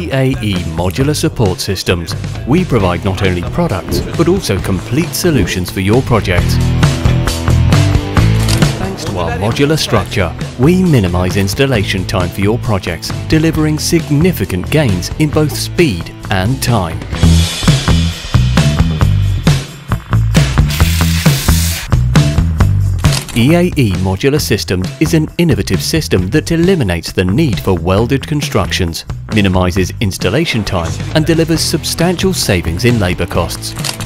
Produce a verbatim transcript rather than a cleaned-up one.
E A E Modular Support Systems. We provide not only products, but also complete solutions for your project. Thanks to our modular structure, we minimize installation time for your projects, delivering significant gains in both speed and time. E A E Modular Systems is an innovative system that eliminates the need for welded constructions, minimizes installation time, and delivers substantial savings in labor costs.